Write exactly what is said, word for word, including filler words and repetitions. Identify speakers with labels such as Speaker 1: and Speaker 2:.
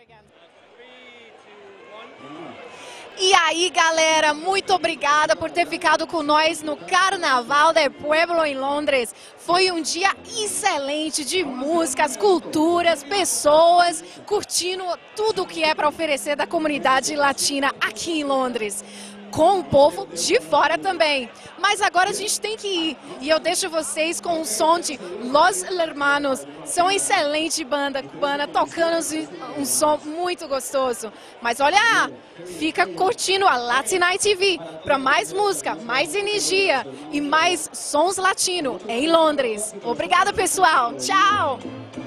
Speaker 1: E aí, galera, muito obrigada por ter ficado com nós no Carnaval del Pueblo em Londres. Foi um dia excelente de músicas, culturas, pessoas, curtindo tudo o que é para oferecer da comunidade latina aqui em Londres. Com o povo de fora também. Mas agora a gente tem que ir. E eu deixo vocês com o som de Los Hermanos. São uma excelente banda cubana, tocando um som muito gostoso. Mas olha, fica curtindo a Latina T V para mais música, mais energia e mais sons latinos em Londres. Obrigada, pessoal. Tchau!